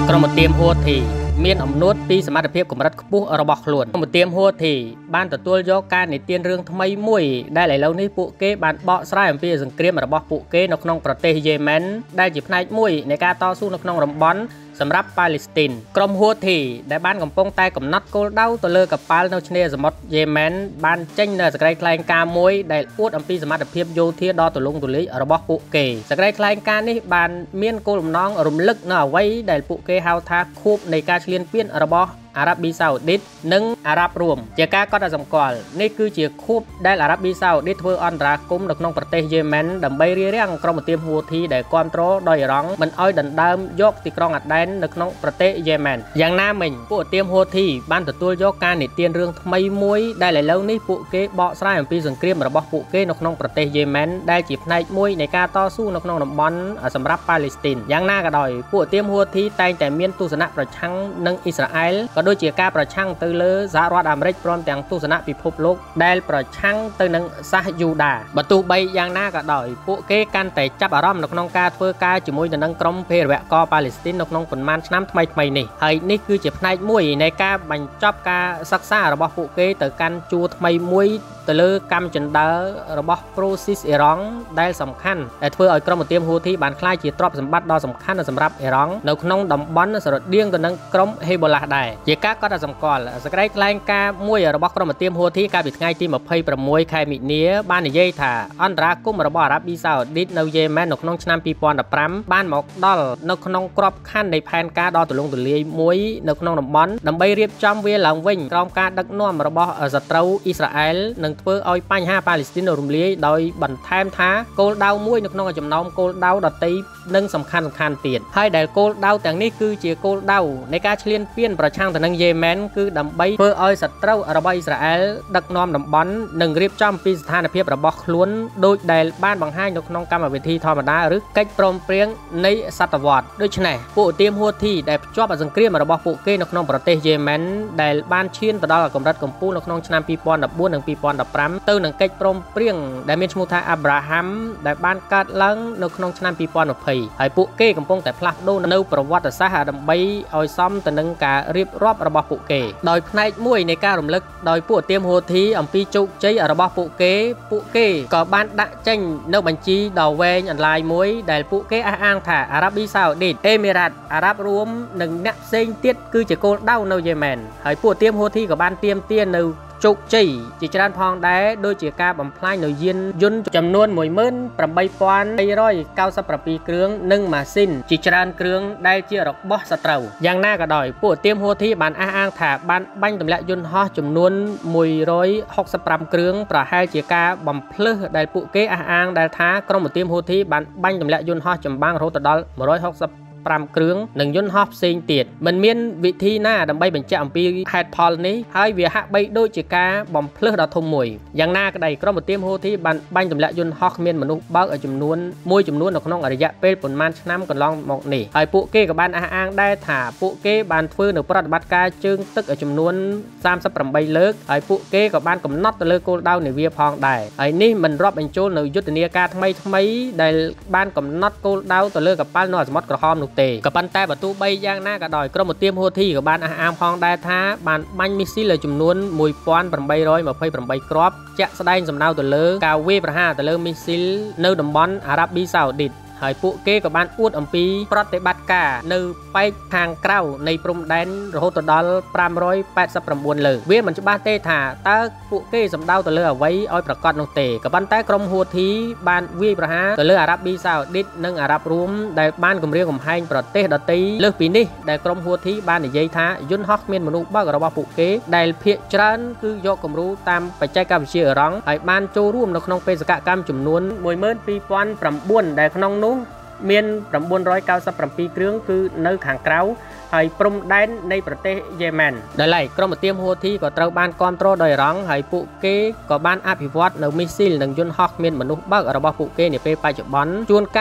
ក្រុមទាមហួតធីមានអំណួតពីសមត្ថភាពកម្រិតខ្ពស់របស់ខ្លួនក្រុមទាមហួតធីបានទទួលយកការនិទានរឿងថ្មីមួយដែលឥឡូវនេះពួកគេបានបកស្រាយអំពីសង្គ្រាមរបស់ពួកគេនៅក្នុងប្រទេសយេម៉ែនដែលជាផ្នែកមួយនៃការតស៊ូនៅក្នុងតំបន់សម្រាប់ប៉ាឡេស្ទីនក្រុមហួតធីដែលបានកំពុងតែកំណត់គោលដៅទៅលើកប៉ាល់នៅឆ្នេរសមុទ្រយេម៉ែនបានចេញនូវសេចក្តីថ្លែងការណ៍មួយដែលអួតអំពីសមត្ថភាពយោធាដ៏ទូលំទូលាយរបស់ពួកគេសេចក្តីថ្លែងការណ៍នេះបានមានគោលបំណងរំលឹកនៅអ្វីដែលពួកគេហៅថាខួបនៃការឈ្លានពានរបស់អារ៉ាប៊ីសាអូឌីតនិងអារ៉ាប់រួមជាការកត់ឲ្យសម្គាល់នេះគឺជាខួបដែលអារ៉ាប៊ីសាអូឌីតធ្វើអន្តរាគមន៍នៅក្នុងប្រទេសយេម៉ែនដើម្បីរារាំងក្រុមទាមហួធីដែលគ្រប់គ្រងដោយអ៊ីរ៉ង់មិនឲ្យដណ្ដើមយកទីក្រុងអាដែននៅក្នុងប្រទេសយេម៉ែនយ៉ាងណាមិញពួកទាមហួធីបានទទួលយកការនិទានរឿងថ្មីមួយដែលឥឡូវនេះពួកគេបកស្រាយអំពីសង្គ្រាមរបស់ពួកគេនៅក្នុងប្រទេសយេម៉ែនដែលជាផ្នែកមួយនៃការតស៊ូនៅក្នុងតំបន់សម្រាប់ប៉ាឡេស្ទីនយ៉ាងណាក៏ដោយពួកទាមហួធីតែងតែមានទស្សនៈប្រឆាំងនឹងអ៊ីស្រាអែលក៏ដូចជាការប្រឆាំងទៅលើសហរដ្ឋអាមេរិកព្រមទាំងទស្សនៈពិភពលោកដែលប្រឆាំងទៅនឹងសាសយូដាបើទោះបីយ៉ាងណាក៏ដោយពួកគេកាន់តែចាប់អារម្មណ៍នៅក្នុងការធ្វើការជាមួយនឹងក្រុមភេរវករប៉ាឡេស្ទីននៅក្នុងប៉ុន្មានឆ្នាំថ្មីនេះហើយនេះគឺជាផ្នែកមួយនៃការបញ្ចប់ការសិក្សារបស់ពួកគេទៅកាន់ជួរថ្មីមួយទៅលើកម្មចិន្តារបស់ Pro-Sis អ៊ីរ៉ង់ដែលសំខាន់ដែលធ្វើឲ្យក្រុមទាមហួធីបានក្លាយជាទ្រព្យសម្បត្តិដ៏សំខាន់សម្រាប់អ៊ីរ៉ង់នៅក្នុងតំបន់ស្រដៀងទៅនឹងក្រុម Hezbollah ដែរជាការកត់ឲ្យសម្គាល់សេចក្តីថ្លែងការណ៍មួយរបស់ក្រុមទាមហួធីកាលពីថ្ងៃទី26 ខែមិនិនាបាននិយាយថាអន្តរាគមន៍របស់អារ៉ាប៊ីសាអូឌីតនៅយេម៉ែននៅក្នុងឆ្នាំ2015បានមកដល់នៅក្នុងក្របខ័ណ្ឌនៃផែនការដ៏ទូលំទូលាយមួយនៅក្នុងតំបន់ដើម្បីរៀបចំវាឡើងវិញក្រោមការដឹកនាំរបស់សត្រូវអ៊ីស្រាអែលនិងធ្វើឲ្យបញ្ហាប៉ាឡេស្ទីនរំលាយដោយបន្ថែមថាគោលដៅមួយនៅក្នុងចំណោមគោលដៅដទៃនិងសំខាន់ទៀតហើយដែលគោលដៅទាំងនេះគឺជាគោលដៅនៃការឈ្លានពានប្រឆាំងទៅនឹងយេម៉ែនគឺដើម្បីធ្វើឲ្យសត្រូវរបស់អ៊ីស្រាអែលដឹកនាំតំបន់និងរៀបចំពីស្ថានភាពរបស់ខ្លួនដូចដែលបានបង្ហាញនៅក្នុងកម្មវិធីធម្មតាឬកិច្ចព្រមព្រៀងនៃសតវត្សដូច្នេះពួកទាមហួធីដែលភ្ជាប់សង្គ្រាមរបស់ពួកគេនៅក្នុងប្រទេសយេម៉ែនដែលបានឈានទៅដល់កម្រិតកំពូលនៅក្នុងឆ្នាំ2014និង2015ទៅនឹងកិច្ចព្រមព្រៀងដែលមានឈ្មោះថា Abraham ដែលបានកើតឡើងនៅក្នុងឆ្នាំ2020ហើយពួកគេកំពុងតែផ្លាស់ប្ដូរនៅប្រវត្តិសាស្ត្រដើម្បីឲ្យសមទៅនឹងការរៀបរាប់របស់ពួកគេដោយផ្នែកមួយនៃការរំលឹកដោយពួកទាមហួធីអំពីជោគជ័យរបស់ពួកគេក៏បានដាក់ចេញនៅបញ្ជីដ៏វែងអន្លាយមួយដែលពួកគេអះអាងថាអារ៉ាប៊ីសាអូឌីតអេមីរ៉ាតអារ៉ាប់រួមនិងអ្នកផ្សេងទៀតគឺជាគោលដៅនៅយេម៉ែនហើយពួកទាមហួធីក៏បានទាមទារនៅជោគជ័យជាច្រើនផងដែរដូចជាការបំផ្លាញនៅយានយន្តចំនួន 18,397 គ្រឿងនិងម៉ាស៊ីនជាច្រើនគ្រឿងដែលជារបស់សត្រូវយ៉ាងណាក៏ដោយពួកទាមហួធីបានអះអាងថាបានបាញ់ទម្លាក់យន្តហោះចំនួន165គ្រឿងប្រហែលជាការបំភ្លឺដែលពួកគេអះអាងដែលថាក្រុមទាមហួធីបានបាញ់ទម្លាក់យន្តហោះចម្បាំងរហូតដល់165គ្រឿងនិងយន្តហោះផ្សេងទៀតមិនមានវិធីណាដើម្បីបញ្ជាក់អំពីហេតុផលនេះហើយវាហាក់បីដូចជាការបំភ្លឺដ៏ធំមួយយ៉ាងណាក្តីក្រុមទាមហួធីបានបាញ់ទម្លាក់យន្តហោះគ្មានមនុស្សបើកឲ្យចំនួននៅក្នុងរយៈពេលប៉ុន្មានឆ្នាំកន្លងមកនេះហើយពួកគេក៏បានអះអាងដែរថាពួកគេបានធ្វើនៅប្រតិបត្តិការជើងទឹកឲ្យចំនួន38លើកហើយពួកគេក៏បានកំណត់ទៅលើគោលដៅនាវាផងដែរហើយនេះមិនរាប់បញ្ចូលនៅយុទ្ធនាការថ្មីដែលបានកំណត់គោលដៅទៅលើកប៉ាល់នៅសមុទ្រក្រហមនោះទេក៏ប៉ុន្តែបើទោះបីយ៉ាងណាក៏ដោយក្រុមទាមហួធីក៏បានអះអាងផងដែរថាបានបាញ់មីស៊ីលចំនួន 1828 គ្រាប់ជាក់ស្ដែងសំដៅទៅលើការវាយប្រហារទៅលើមីស៊ីលនៅតំបន់អារ៉ាប៊ីសាអូឌីតហើយពួកគេក៏បានអួតអំពីប្រតិបត្តិការនៅប៉ែកខាងក្រៅនៃព្រំដែនរហូតដល់589លើកវាមិនច្បាស់ទេថាតើពួកគេសំដៅទៅលើអ្វីឲ្យប្រកាសនោះទេក៏ប៉ុន្តែក្រុមហួធីបានវាយប្រហារទៅលើអារ៉ាប៊ីសាអូឌីតនិងអារ៉ាប់រួមដែលបានគម្រាមកំហែងប្រទេសដទៃលើសពីនេះដែលក្រុមហួធីបាននិយាយថាយន្តហោះគ្មានមនុស្សបើករបស់ពួកគេដែលភាគច្រើនគឺយកគំរូតាមបច្ចេកវិទ្យាអ៊ីរ៉ង់ហើយបានចូលរួមនៅក្នុងបេសកកម្មចំនួន 12009 ដែលក្នុងនោះមាន997គ្រឿងគឺនៅខាងក្រៅហើយព្រំដែននៃប្រទេសយេម៉ែនដែលឡែកក្រុមទាមហួធីក៏ត្រូវបានគ្រប់គ្រងដោយអ៊ីរ៉ង់ហើយពួកគេក៏បានអភិវឌ្ឍនៅមីស៊ីលនិងយន្តហោះគ្មានមនុស្សបើករបស់ពួកគេនាពេលបច្ចុប្បន្នជួនកាល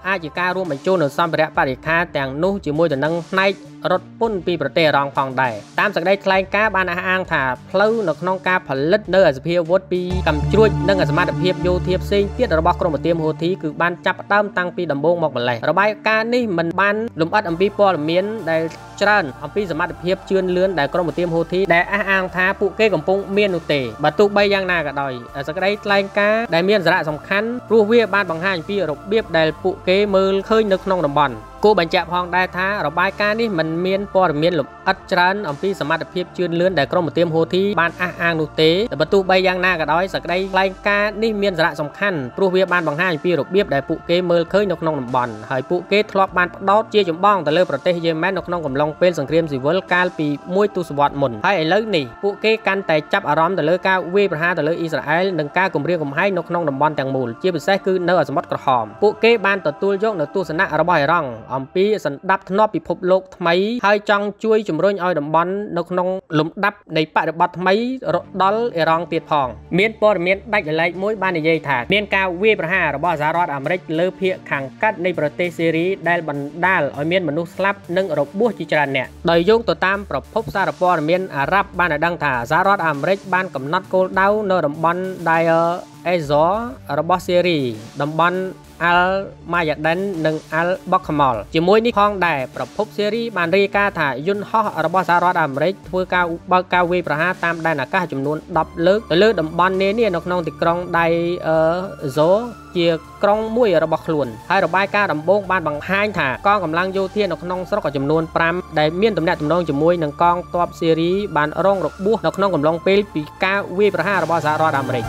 អាចជាការរួមបញ្ចូលនូវសម្ភារៈបរិក្ខារទាំងនោះជាមួយទៅនឹងផ្នែករថពុនពីប្រទេសអឺរ៉ង់ផងដែរតាមសេចក្តីថ្លែងការណ៍បានអះអាងថាផ្លូវនៅក្នុងការផលិតនៅអាសភាវុធពីកំជ្រួចនិងសមត្ថភាពយោធាផ្សេងទៀតរបស់ក្រុមប្រទាមហូធីគឺបានចាប់ផ្ដើមតាំងពីដំបូងមកម្លេះរបាយការណ៍នេះមិនបានលម្អិតអំពីព័ត៌មានដែលច្រើនអំពីសមត្ថភាពជឿនលឿនដែលក្រុមប្រទាមហូធីដែលអះអាងថាពួកគេកំពុងមាននោះទេបើទោះបីយ៉ាងណាក៏ដោយសេចក្តីថ្លែងការណ៍ដែលមានសារៈសំខាន់ព្រោះវាបានបង្ហាញពីរបៀបដែលពួកគេមើលឃើញនៅក្នុងតំបន់គូបញ្ជាក់ផងដែរថារបាយការណ៍នេះមិនមានព័ត៌មានលម្អិតច្រើនអំពីសមត្ថភាពជឿនលឿនដែលក្រុមប្រទាមហូធីបានអះអាងនោះទេបើទោះបីយ៉ាងណាក៏ដោយសេចក្តីថ្លែងការណ៍នេះមានសារៈសំខាន់ព្រោះវាបានបង្ហាញពីរបៀបដែលពួកគេមើលឃើញនៅក្នុងតំបន់ហើយពួកគេធ្លាប់បានផ្ដោតជាចម្បងទៅលើប្រទេសយេម៉ែននៅក្នុងកំឡុងពេលសង្គ្រាមស៊ីវិលកាលពីមួយទសវត្សរ៍មុនហើយឥឡូវនេះពួកគេកាន់តែចាប់អារម្មណ៍ទៅលើការវាយប្រហារទៅលើអ៊ីស្រាអែលនិងការគំរាមកំហែងនៅក្នុងតំបន់ទាំងមូលជាពិសេសគឺនៅសមុទ្រក្រហមពួកគេបានទទួលយកនូវទស្សនៈរបស់អ៊ីរ៉ង់អំពីសណ្ដាប់ធ្នាប់ពិភពលោកថ្មីហើយចង់ជួយជំរុញឲ្យតំបន់នៅក្នុងលំដាប់នៃបរិបទថ្មីដល់អ៊ីរ៉ង់ទៀតផងមានព័ត៌មានដាច់ដោយឡែកមួយបាននិយាយថាមានការវាយប្រហាររបស់សហរដ្ឋអាមេរិកលើភាគខាងកាត់នៃប្រទេសសេរីដែលបណ្ដាលឲ្យមានមនុស្សស្លាប់និងរបួសជាច្រើនអ្នកដោយយោងទៅតាមប្រភពសារព័ត៌មានអារ៉ាប់បានឲ្យដឹងថាសហរដ្ឋអាមេរិកបានកំណត់គោលដៅនៅតំបន់ Deir ez-Zor របស់សេរីតំបន់អាល់ម៉ាយ៉ាដិននិងអាល់បូកខ្មលជាមួយនេះផងដែរប្រភពសេរីបានរាយការណ៍ថាយន្តហោះរបស់សហរដ្ឋអាមេរិកធ្វើការបើកការវាយប្រហារតាមដែនអាកាសចំនួន10លើកទៅលើតំបន់នានានៅក្នុងទីក្រុងដៃហ្សូជាក្រុងមួយរបស់ខ្លួនហើយរបាយការណ៍ដំបូងបានបង្ហាញថាកងកម្លាំងយោធានៅក្នុងស្រុកចំនួន5ដែលមានទំនាក់ទំនងជាមួយនឹងកងទ័ពសេរីបានរងរបួសនៅក្នុងកំឡុងពេលពីការវាយប្រហាររបស់សហរដ្ឋអាមេរិក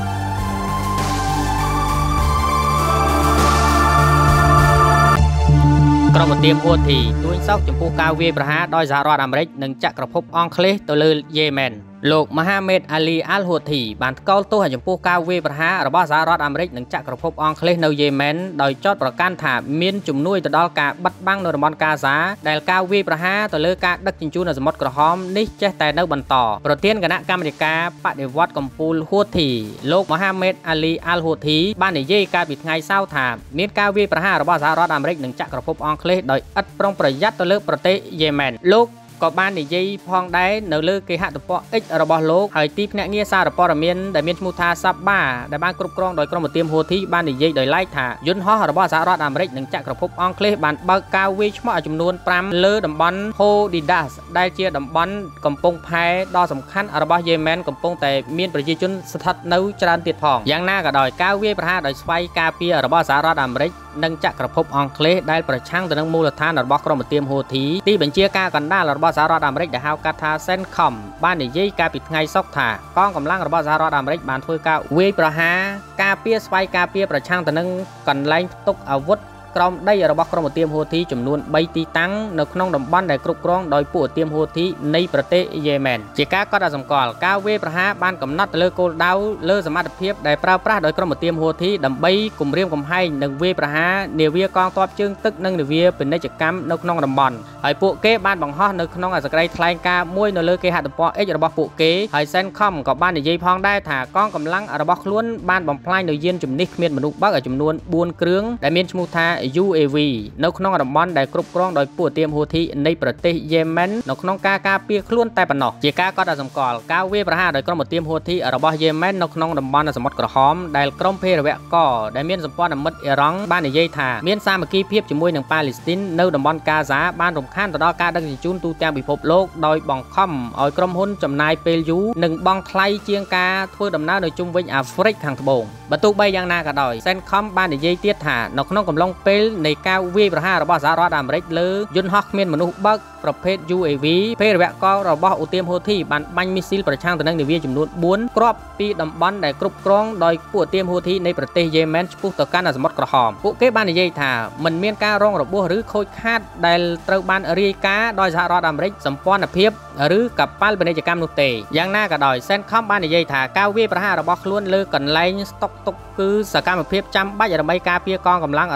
ក្រុមប្រទាមហូធីទួញសោកចំពោះការវាយប្រហារដោយសហរដ្ឋអាមេរិកនិងចក្រភពអង់គ្លេសទៅលើយេម៉ែនលោកមហាមេតអាលីអាល់ហូធីបានថ្កោលទោសចំពោះការវាយប្រហាររបស់សហរដ្ឋអាមេរិកនិងចក្រភពអង់គ្លេសនៅយេម៉ែនដោយចោទប្រកាន់ថាមានជំនួយទៅដល់ការបិទបាំងនៅតំបន់កាហ្សាដែលការវាយប្រហារទៅលើការដឹកជញ្ជូននៅសមុទ្រក្រហមនេះចេះតែនៅបន្តប្រធានគណៈកម្មាធិការបដិវត្តកម្ពុជាហូធីលោកមហាមេតអាលីអាល់ហូធីបាននិយាយកាលពីថ្ងៃសៅរ៍ថាមានការវាយប្រហាររបស់សហរដ្ឋអាមេរិកនិងចក្រភពអង់គ្លេសដោយឥតប្រុងប្រយ័ត្នទៅលើប្រទេសយេម៉ែនលោកក៏បាននិយាយផងដែរនៅលើគេហទំព័រ X របស់លោកហើយទីភ្នាក់ងារសារព័ត៌មានដែលមានឈ្មោះថា Sabah ដែលបានគ្រប់គ្រងដោយក្រុមប្រទាមហូធីបាននិយាយដោយឡែកថាយន្តហោះរបស់សហរដ្ឋអាមេរិកនិងចក្រភពអង់គ្លេសបានបើកការវាយឆ្មក់ចំនួន5លើតំបន់ Hodidas ដែលជាតំបន់កំពង់ផែដ៏សំខាន់របស់យេម៉ែនកំពុងតែមានប្រជាជនស្ថិតនៅច្រើនទៀតផងយ៉ាងណាក៏ដោយការវាយប្រហារដោយស្វ័យការពាររបស់សហរដ្ឋអាមេរិកនិងចក្រភពអង់គ្លេសដែលប្រឆាំងទៅនឹងមូលដ្ឋានរបស់ក្រុមប្រទាមហូធីទីបញ្ជាការកណ្ដាលរបស់សហរដ្ឋអាមេរិកដែលហៅកាត់ថា CENTCOM បាននិយាយកាលពីថ្ងៃសុក្រថាកងកម្លាំងរបស់សហរដ្ឋអាមេរិកបានធ្វើការវាយប្រហារការពារស្វ័យការពារប្រឆាំងទៅនឹងកន្លែងផ្ទុកអាវុធក្រោមដីរបស់ក្រុមប្រទាមហូធីចំនួន3ទីតាំងនៅក្នុងតំបន់ដែលគ្រប់គ្រងដោយពួកប្រទាមហូធីនៃប្រទេសយេម៉ែនជាការកត់សម្គាល់ការវាយប្រហារបានកំណត់ទៅលើគោលដៅលើសមត្ថភាពដែលប្រើប្រាស់ដោយក្រុមប្រទាមហូធីដើម្បីគំរាមកំហែងនិងវាយប្រហារនាវាកងទ័ពជើងទឹកនិងនាវាពាណិជ្ជកម្មនៅក្នុងតំបន់ហើយពួកគេបានបង្ហោះនៅក្នុងសេចក្តីថ្លែងការណ៍មួយនៅលើគេហទំព័រ X របស់ពួកគេហើយ CENTCOM ក៏បាននិយាយផងដែរថាកងកម្លាំងរបស់ខ្លួនបានបំផ្លាញនៅយានជំនិះគ្មានមនុស្សបើកចំនួន4គ្រឿងដែលមានឈ្មោះថា UAV នៅក្នុងតំបន់ដែលគ្រប់គ្រងដោយពួកប្រទាមហូធីនៃប្រទេសយេម៉ែននៅក្នុងការការពារខ្លួនតែប៉ុណ្ណោះជាការកត់សម្គាល់ការវាយប្រហារដោយក្រុមប្រទាមហូធីរបស់យេម៉ែននៅក្នុងតំបន់សមុទ្រក្រហមដែលក្រុមភេរវកដែលមានសម្ព័ន្ធមិត្តអ៊ីរ៉ង់បាននិយាយថាមានសាមគ្គីភាពជាមួយនឹងប៉ាឡេស្ទីននៅតំបន់កាហ្សាបានរំខានទៅដល់ការដឹកជញ្ជូនទូទាំងពិភពលោកដោយបង្ខំឲ្យក្រុមហ៊ុនចំណាយពេលយូរនិងបង់ថ្លៃជាងការធ្វើដំណើរនៅជុំវិញអាហ្វ្រិកខាងត្បូងបើទោះបីយ៉ាងណាក៏ដោយ CENTCOM បាននិយាយទៀតថានៅក្នុងកំឡុងពេលនៃការវាយប្រហាររបស់សហរដ្ឋអាមេរិកលើយន្តហោះគ្មានមនុស្សបើកប្រភេទ UAV ភេរវករបស់ឧទាមហូធីបានបាញ់មីស៊ីលប្រឆាំងទៅនឹងនាវាចំនួន4គ្រាប់ពីតំបន់ដែលគ្រប់គ្រងដោយពួកឧទាមហូធីនៃប្រទេសយេម៉ែនឆ្ពោះទៅកាន់សមុទ្រក្រហមពួកគេបាននិយាយថាមិនមានការរងរបួសឬខូចខាតដែលត្រូវបានរាយការណ៍ដោយសហរដ្ឋអាមេរិកសម្ព័ន្ធភាពឬកប៉ាល់ពាណិជ្ជកម្មនោះទេយ៉ាងណាក៏ដោយ CENTCOM បាននិយាយថាការវាយប្រហាររបស់ខ្លួនលើកន្លែងស្តុកទុកគឺសកម្មភាពចាំបាច់ដើម្បីការពារកងកម្លាំងរបស់យើង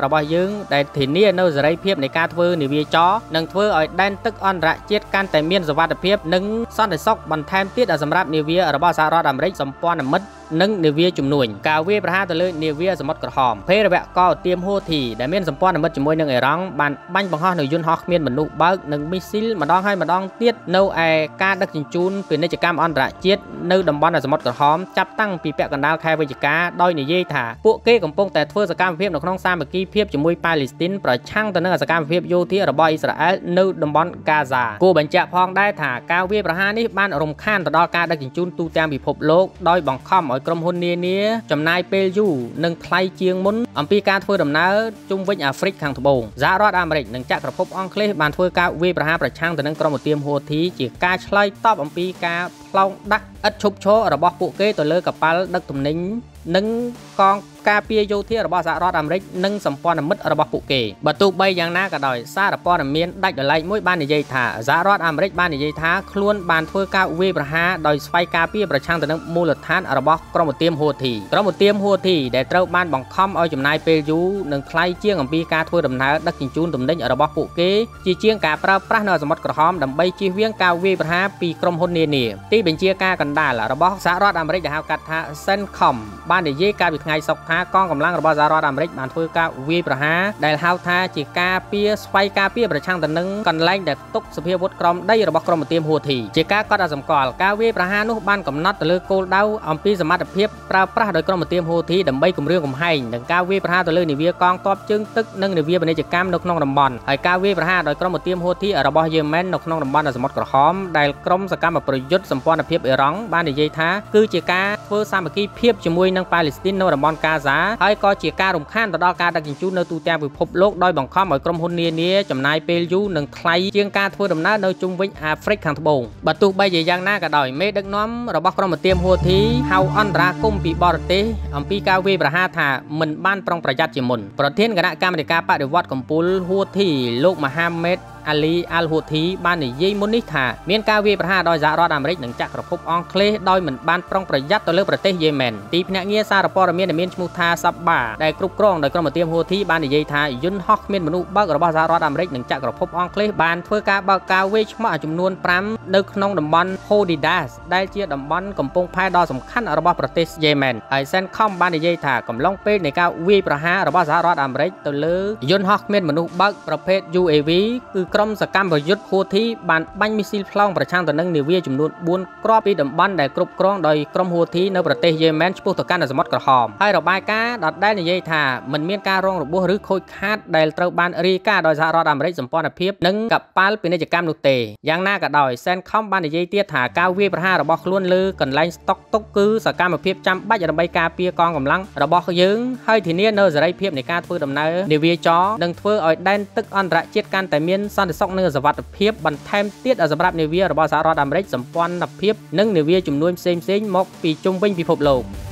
យើងដែលធានានៅសេរីភាពនៃការធ្វើនាវាចរនិងធ្វើឲ្យដែនទឹកអន្តរជាតិកាន់តែមានសុវត្ថិភាពនិងសន្តិសុខបន្ថែមទៀតសម្រាប់នាវារបស់សហរដ្ឋអាមេរិកសម្ព័ន្ធមិត្តនិងនាវាជំនួញការវាយប្រហារទៅលើនាវាសមុទ្រក្រហមភេរវកោទៀមហូធីដែលមានសម្ព័ន្ធមិត្តជាមួយនឹងអ៊ីរ៉ង់បានបាញ់បង្ហោះនៅយន្តហោះគ្មានមនុស្សបើកនិងមីស៊ីលម្ដងហើយម្ដងទៀតនៅឯការដឹកជញ្ជូនពាណិជ្ជកម្មអន្តរជាតិនៅតំបន់សមុទ្រក្រហមចាប់តាំងពីពាក់កណ្ដាលខែវិច្ឆិកាដោយនិយាយថាពួកគេកំពុងតែធ្វើសកម្មភាពនៅក្នុងសាមគ្គីភាពជាមួយប៉ាឡេស្ទីនប្រឆាំងទៅនឹងសកម្មភាពយោធារបស់អ៊ីស្រាអែលនៅតំបន់កាហ្សាគួរបញ្ជាក់ផងដែរថាការវាយប្រហារនេះបានរំខានទៅដល់ការដឹកជញ្ជូនទូទាំងពិភពលោកដោយបង្ខំឲ្យក្រុមហ៊ុននានាចំណាយពេលយូរនិងថ្លៃជាងមុនអំពីការធ្វើដំណើរជុំវិញអាហ្វ្រិកខាងត្បូងសហរដ្ឋអាមេរិកនិងចក្រភពអង់គ្លេសបានធ្វើការវាយប្រហារប្រឆាំងទៅនឹងក្រុមឧទាមហូធីជាការឆ្លើយតបអំពីការផ្លោងដាក់ឥតឈប់ឈររបស់ពួកគេទៅលើកប៉ាល់ដឹកទំនិញនិងកងការពារយោធារបស់សហរដ្ឋអាមេរិកនិងសម្ព័ន្ធមិត្តរបស់ពួកគេបើទោះបីយ៉ាងណាក៏ដោយសារព័ត៌មានដាច់ដោយឡែកមួយបាននិយាយថាសហរដ្ឋអាមេរិកបាននិយាយថាខ្លួនបានធ្វើការវាយប្រហារដោយស្វ័យការពារប្រឆាំងទៅនឹងមូលដ្ឋានរបស់ក្រុមឧទាមហូធីដែលត្រូវបានបង្ខំឲ្យចំណាយពេលយូរនិងថ្លៃជាងអំពីការធ្វើដំណើរដឹកជញ្ជូនទំនិញរបស់ពួកគេជាជាងការប្រើប្រាស់នៅសមុទ្រក្រហមដើម្បីជៀសវាងការវាយប្រហារពីក្រុមហ៊ុននានាទីបញ្ជាការកណ្ដាលរបស់សហរដ្ឋអាមេរិកដែលហៅកាត់ថា CENTCOM បាននិយាយកាលពីថ្ងៃសុក្រថាកងកម្លាំងរបស់សហរដ្ឋអាមេរិកបានធ្វើការវាយប្រហារដែលហៅថាជាការស្វ័យការពារប្រឆាំងទៅនឹងកន្លែងដែលទុកសភាវុធក្រមដីរបស់ក្រុមឧទាមហូធីជាការកត់សម្គាល់ការវាយប្រហារនោះបានកំណត់ទៅលើគោលដៅអំពីសមត្ថភាពប្រើប្រាស់ដោយក្រុមឧទាមហូធីដើម្បីគម្រាមកំហែងនិងការវាយប្រហារទៅលើនាវាកងទ័ពជើងទឹកនិងនាវាពាណិជ្ជកម្មនៅក្នុងតំបន់ហើយការវាយប្រហារដោយក្រុមឧទាមហូធីរបស់យេម៉ែននៅក្នុងតំបន់សមុទ្រក្រហមដែលក្រុមសកម្មប្រយុទ្ធសម្ព័ន្ធភាពអ៊ីរ៉ង់បាននិយាយថាគឺជាការធ្វើសាមគ្គីភាពជាមួយនឹងប៉ាឡេស្ទីននៅតំបន់កាហ្សាហើយក៏ជាការរំខានទៅដល់ការដឹកជញ្ជូននៅទូទាំងពិភពលោកដោយបង្ខំឲ្យក្រុមហ៊ុននានាចំណាយពេលយូរនិងថ្លៃជាងការធ្វើដំណើរនៅជុំវិញអាហ្វ្រិកខាងត្បូងបើទោះបីជាយ៉ាងណាក៏ដោយមេដឹកនាំរបស់ក្រុមឧទាមហូធីហៅអន្តរាគមន៍ពីបរទេសអំពីការវាយប្រហារថាមិនបានប្រុងប្រយ័ត្នជាមុនប្រធានគណៈកម្មាធិការបដិវត្តកំពូលហូធីលោកមហាម៉េតអាលីអាល់ហូធីបាននិយាយមុននេះថាមានការវាយប្រហារដោយសហរដ្ឋអាមេរិកនិងចក្រភពអង់គ្លេសដោយមិនបានប្រុងប្រយ័ត្នទៅលើប្រទេសយេម៉ែនទីភ្នាក់ងារសារព័ត៌មានដែលមានឈ្មោះថាសាប់បាដែលគ្រប់គ្រងដោយក្រុមឧទាមហូធីបាននិយាយថាយន្តហោះគ្មានមនុស្សបើករបស់សហរដ្ឋអាមេរិកនិងចក្រភពអង់គ្លេសបានធ្វើការបើកការវាយឆ្មក់ចំនួន5នៅក្នុងតំបន់ Hodidas ដែលជាតំបន់កំពង់ផែដ៏សំខាន់របស់ប្រទេសយេម៉ែនហើយ CENTCOM បាននិយាយថាកំឡុងពេលនៃការវាយប្រហាររបស់សហរដ្ឋអាមេរិកទៅលើយន្តហោះគ្មានមនុស្សបើកប្រភេទ UAV គឺក្រុមសកម្មប្រយុទ្ធហូធីបានបាញ់មីស៊ីលផ្លោងប្រឆាំងទៅនឹងនាវាចំនួន4គ្រាប់ពីតំបន់ដែលគ្រប់គ្រងដោយក្រុមហូធីនៅប្រទេសយេម៉ែនឆ្ពោះទៅកាន់សមុទ្រក្រហមហើយរបាយការណ៍ដដែលនិយាយថាមិនមានការរងរបួសឬខូចខាតដែលត្រូវបានរាយការណ៍ដោយសហរដ្ឋអាមេរិកសម្ព័ន្ធភាពនិងកប៉ាល់ពាណិជ្ជកម្មនោះទេយ៉ាងណាក៏ដោយ CENTCOM បាននិយាយទៀតថាការវាយប្រហាររបស់ខ្លួនលើកន្លែងស្តុកទុកគឺសកម្មភាពចាំបាច់ដើម្បីការពារកងកម្លាំងរបស់យើងហើយធានានូវសេរីភាពនៃការធ្វើដំណើរនាវាចរនិងធ្វើឲ្យដែនទឹកអន្តរជាតិកាន់តែមានសន្តិសុខនិងសុវត្ថិភាពបន្ថែមទៀតសម្រាប់នាវារបស់សហរដ្ឋអាមេរិកសម្ព័ន្ធភាពនិងនាវាជំនួយផ្សេងៗមកពីជុំវិញពិភពលោក